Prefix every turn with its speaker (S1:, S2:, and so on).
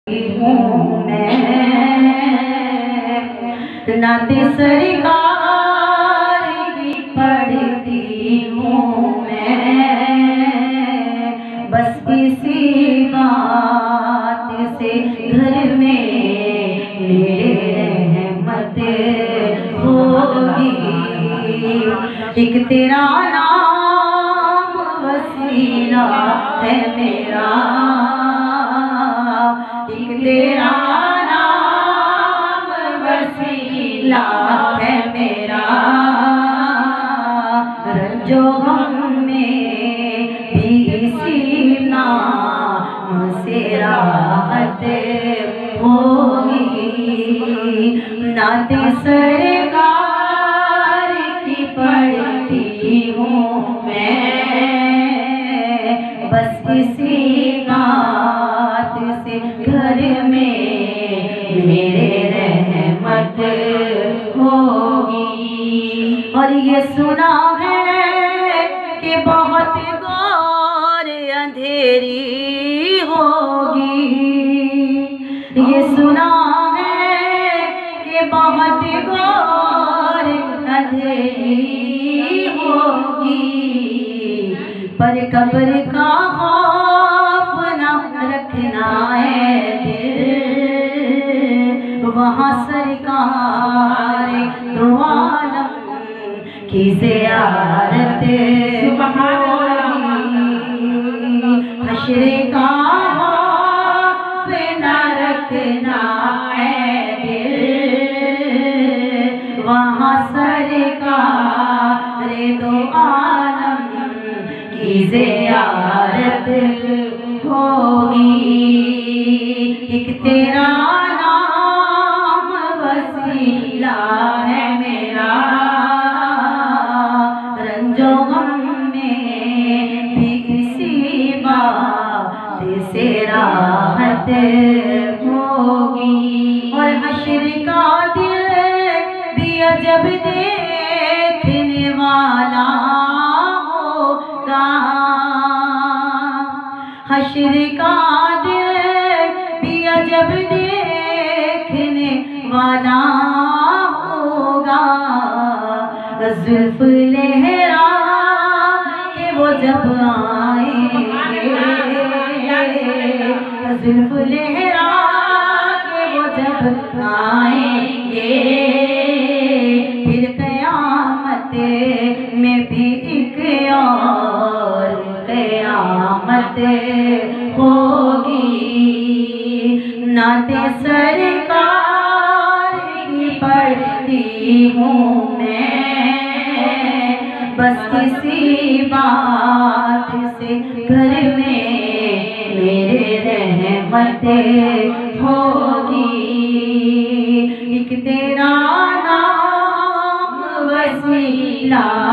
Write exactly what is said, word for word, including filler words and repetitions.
S1: हूँ मैं, नाते सरकार की पढ़ती हूँ मैं। बस किसी बात से घर में मेरे रहमत होगी। एक तेरा नाम वसीला है मेरा, एक तेरा नाम वसीला है मेरा। रंजो गम में भी इसी नाम से राहत होगी। नाते सरकार की पढ़ती हूँ मैं, बस किसी बात से घर में मेरे रहमत होगी। और ये सुना है कि बहुत गौर अंधेरी होगी। ये सुना है कि बहुत गौर अंधेरी होगी। पर कब्र का खौफ न रखना है दिल, वहाँ सरकार दो आलम की ज़ियारत होगी। हश्र का खौफ न रखना है दिल, वहाँ सरकार दो आलम की ज़ियारत होगी। एक तेरा नाम वसीला है मेरा, रंजो गम में भी इसी बात से राहत होगी। और हश्र का दिल भी अजब देखने वाला होगा। हश्र का दिल भी अजब देखने वाला होगा। जुल्फ लहरा के वो जब आएंगे, जुल्फ लहरा के वो जब आएंगे, फिर क़यामत में भी एक और क़यामत होगी। नाते सरकार की पढ़ती हूँ मैं, बस किसी बात से घर में मेरे रहमत होगी। एक तेरा नाम वसीला